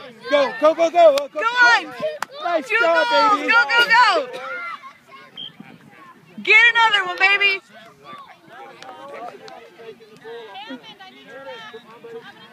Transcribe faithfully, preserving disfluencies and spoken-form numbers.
Go, go, go, go. Go, go on. Nice Two job, goals. baby. Go, go, go. Get another one, baby.